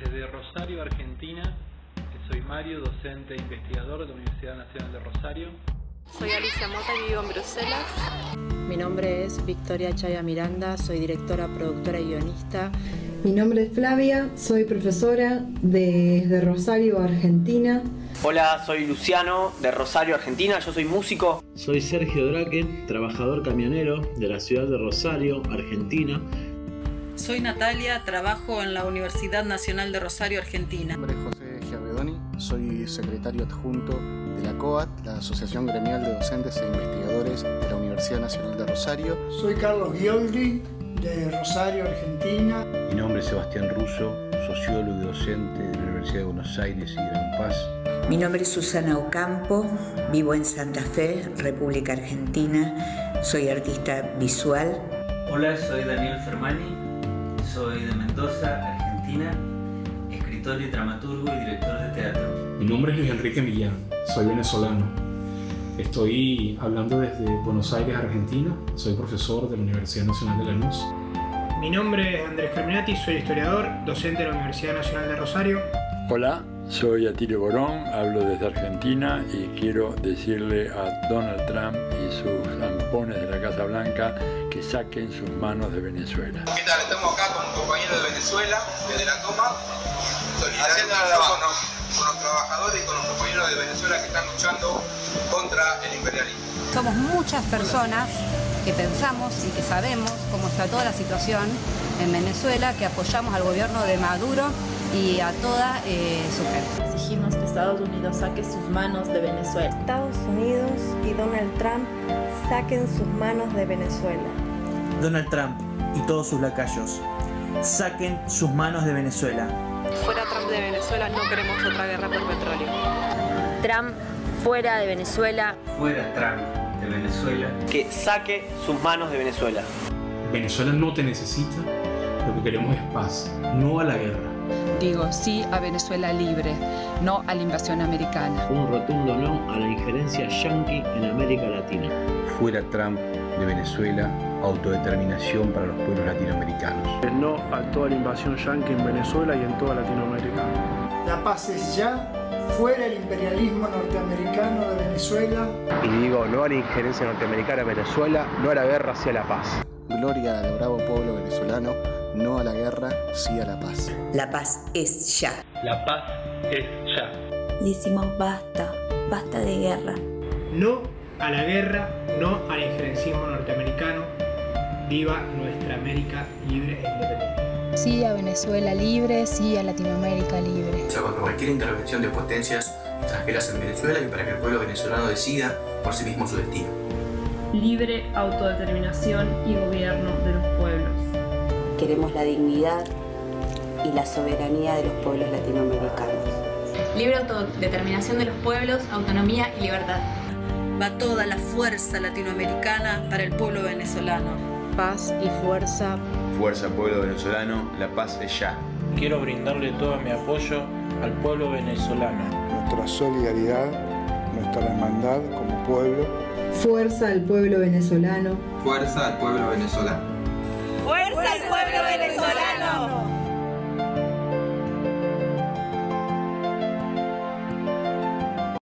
Desde Rosario, Argentina, soy Mario, docente e investigador de la Universidad Nacional de Rosario. Soy Alicia Mota y vivo en Bruselas. Mi nombre es Victoria Chaya Miranda, soy directora, productora y guionista. Mi nombre es Flavia, soy profesora desde Rosario, Argentina. Hola, soy Luciano, de Rosario, Argentina, yo soy músico. Soy Sergio Draque, trabajador camionero de la ciudad de Rosario, Argentina. Soy Natalia, trabajo en la Universidad Nacional de Rosario, Argentina. Mi nombre es José Giavedoni, soy secretario adjunto de la COAT, la Asociación Gremial de Docentes e Investigadores de la Universidad Nacional de Rosario. Soy Carlos Gioldi, de Rosario, Argentina. Mi nombre es Sebastián Russo, sociólogo y docente de la Universidad de Buenos Aires y de La Paz. Mi nombre es Susana Ocampo, vivo en Santa Fe, República Argentina, soy artista visual. Hola, soy Daniel Fermani, soy de Mendoza, Argentina, escritor y dramaturgo y director de teatro. Mi nombre es Luis Enrique Millán, soy venezolano. Estoy hablando desde Buenos Aires, Argentina, soy profesor de la Universidad Nacional de Lanús. Mi nombre es Andrés Carminati, soy historiador, docente de la Universidad Nacional de Rosario. Hola, soy Atilio Borón, hablo desde Argentina y quiero decirle a Donald Trump y sus zampones de la Casa Blanca que saquen sus manos de Venezuela. ¿Qué tal? Estamos acá con un compañero de Venezuela, desde la toma, haciendo trabajo con los trabajadores y con los compañeros de Venezuela que están luchando contra el imperialismo. Somos muchas personas que pensamos y que sabemos cómo está toda la situación en Venezuela, que apoyamos al gobierno de Maduro y a toda su gente. Exigimos que Estados Unidos saque sus manos de Venezuela. Estados Unidos y Donald Trump saquen sus manos de Venezuela. Donald Trump y todos sus lacayos saquen sus manos de Venezuela. Fuera Trump de Venezuela, no queremos otra guerra por petróleo. Trump fuera de Venezuela. Fuera Trump de Venezuela. Que saque sus manos de Venezuela. Venezuela no te necesita, lo que queremos es paz, no a la guerra. Digo sí a Venezuela libre, no a la invasión americana. Un rotundo no a la injerencia yanqui en América Latina. Fuera Trump de Venezuela, autodeterminación para los pueblos latinoamericanos. No a toda la invasión yanqui en Venezuela y en toda Latinoamérica. La paz es ya, fuera el imperialismo norteamericano de Venezuela. Y digo no a la injerencia norteamericana en Venezuela, no a la guerra, sí a la paz. Gloria al bravo pueblo venezolano, no a la guerra, sí a la paz. La paz es ya. La paz es ya. Decimos basta, basta de guerra. No a la guerra, no al injerencismo norteamericano. Viva nuestra América libre e independiente. Sí a Venezuela libre, sí a Latinoamérica libre. O sea, contra cualquier intervención de potencias extranjeras en Venezuela y para que el pueblo venezolano decida por sí mismo su destino. Libre autodeterminación y gobierno de los pueblos. Queremos la dignidad y la soberanía de los pueblos latinoamericanos. Libre autodeterminación de los pueblos, autonomía y libertad. Va toda la fuerza latinoamericana para el pueblo venezolano. Paz y fuerza. Fuerza pueblo venezolano, la paz es ya. Quiero brindarle todo mi apoyo al pueblo venezolano. Nuestra solidaridad, nuestra hermandad como pueblo. Fuerza al pueblo venezolano. Fuerza al pueblo venezolano. ¡Fuerza al pueblo venezolano!